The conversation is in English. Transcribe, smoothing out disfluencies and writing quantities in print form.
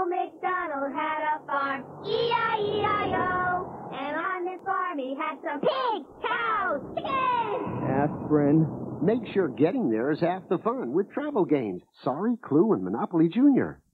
Old MacDonald had a farm, E-I-E-I-O. And on his farm he had some pigs, cows, chickens. Aspirin. Make sure getting there is half the fun with travel games. Sorry, Clue, and Monopoly Junior.